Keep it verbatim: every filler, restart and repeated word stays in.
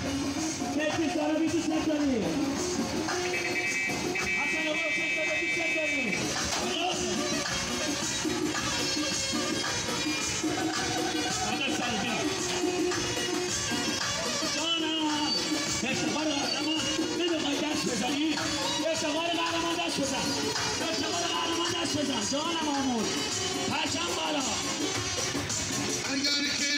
تکیز داره بیدیش نکنی حسن آقا تکیز داره بیدیش نکنی آقا سری بیا جانم اشتغال قهرمان نمیخوای دست بزنی اشتغال قهرمان دست بزن اشتغال قهرمان دست بزن جانم آمون پشم بالا اگر که